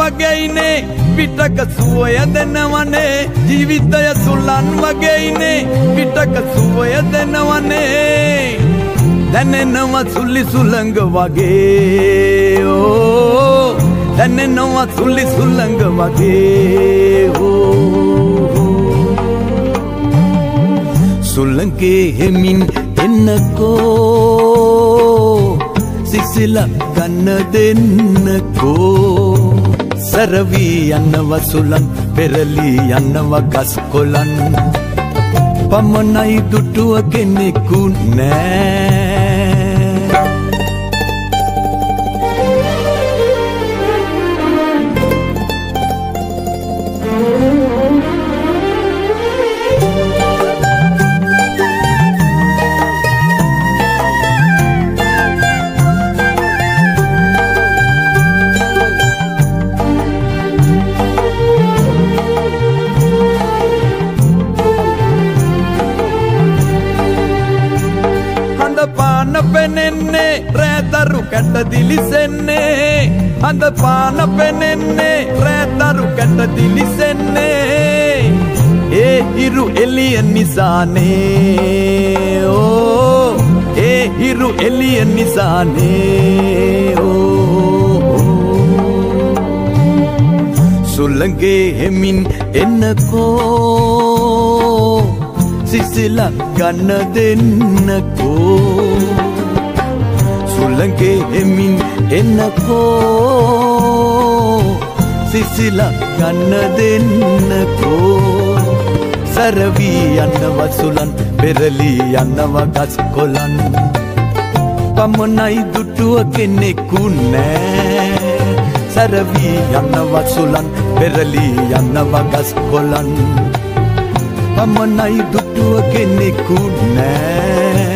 වගේයිනේ පිටක සුවය දෙනවනේ ජීවිතය සුලන් වගේයිනේ පිටක සුවය දෙනවනේ දැනෙනවා සුලි සුලංග වගේ ඕ දැනෙනවා සුලි සුලංග වගේ ඕ සුලංගේ හෙමින් එන්නකෝ සිසිල ගන්න දෙන්නකෝ සරවී යන්නව සුලන් පෙරලී යන්නව ගස් කොළන් පමණයි දුටුව කෙනෙකු නෑ පෙනෙන්නේ රෑදරු කැට දිලිසෙන්නේ අඳ පාන පෙනෙන්නේ රෑදරු කැට දිලිසෙන්නේ ඒ හිරු එළිය නිසානේ ඕ ඒ හිරු එළිය නිසානේ ඕ සුලංගේ හෙමින් එන්නකෝ සිසිල ගන්න දෙන්නකෝ සුලංගේ හෙමින් එන්නකෝ සිසිල ගන්න දෙන්නකෝ සරවී යන්නව සුලන් පෙරලී යන්නව ගස් කොළන් පමණයි දුටුව කෙනෙකු නෑ සරවී යන්නව සුලන් පෙරලී යන්නව ගස් කොළන් පමණයි දුටුව කෙනෙකු නෑ